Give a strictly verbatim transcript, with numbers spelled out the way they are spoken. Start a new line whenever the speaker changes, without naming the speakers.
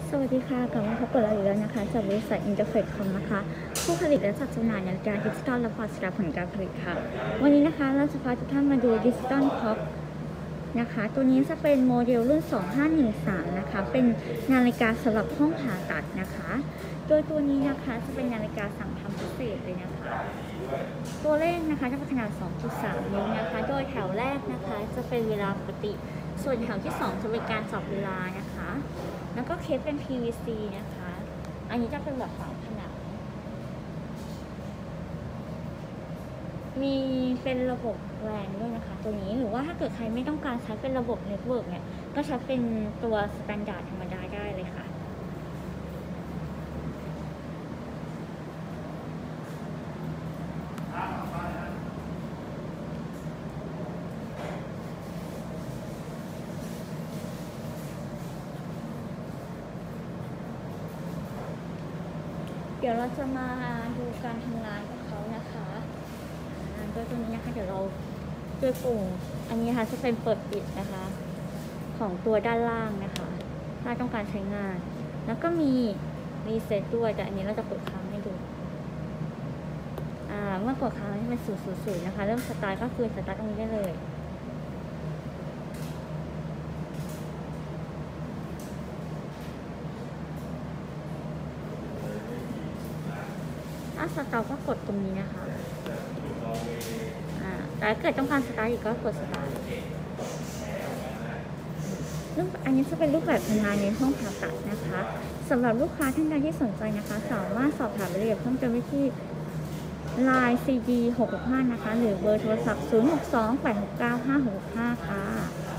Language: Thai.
สวัสดีค่ะกลับมาพบกับเราอีกแล้วนะคะจากบริษัท Interface คอมนะคะผู้ผลิตและจัดจำหน่ายนาฬิกาดิจิตอลและพอร์ตสำหรับผลการผลิตค่ะวันนี้นะคะเราจะพาทุกท่านมาดูดิจิตอลคล็อกนะคะตัวนี้จะเป็นโมเดลรุ่นสองห้าหนึ่งสามนะคะเป็นนาฬิกาสำหรับห้องผ่าตัดนะคะโดยตัวนี้นะคะจะเป็นนาฬิกาสั่งทำพิเศษเลยนะคะตัวเลขนะคะจะเป็นขนาด สองจุดสาม นิ้วนะคะโดยแถวแรกนะคะจะเป็นเวลาปกติส่วนแถวที่สองจะเป็นการจับเวลานะคะแล้วก็เคสเป็น พี วี ซี นะคะ อันนี้จะเป็นแบบฝาผนังมีเป็นระบบแรงด้วยนะคะตัวนี้หรือว่าถ้าเกิดใครไม่ต้องการใช้เป็นระบบเน็ตเวิร์กเนี่ยก็ใช้เป็นตัวสแตนดาร์ดธรรมดาได้เลยค่ะเดี๋ยวเราจะมาดูการทำงานของเขานะคะโดยตัวนี้นะคะเดี๋ยวเราด้วยปุ่มอันนี้นะคะจะเป็นเปิดปิดนะคะของตัวด้านล่างนะคะถ้าต้องการใช้งานแล้วก็มีรีเซ็ตด้วยแต่อันนี้เราจะกดค้างให้ดูอ่าเมื่อกดค้างให้เป็นศูนย์ศูนย์ศูนย์นะคะเริ่มสตาร์ทก็คือสตาร์ทตรงนี้ได้เลยถ้าสตาร์ทก็กดตรงนี้นะคะอ่าแต่ถ้าเกิดต้องการสตาร์ทอีกก็กดสตาร์ทรูปอันนี้จะเป็นรูปแบบทำงานในห้องผ่าตัดนะคะสำหรับลูกค้าท่านใดที่สนใจนะคะสามารถสอบถามรายละเอียดเพิ่มเติมได้ที่ ไลน์ ซี ดี หกหกห้านะคะหรือเบอร์โทรศัพท์ศูนย์ หก สอง แปด หก เก้า ห้า หก ห้าค่ะ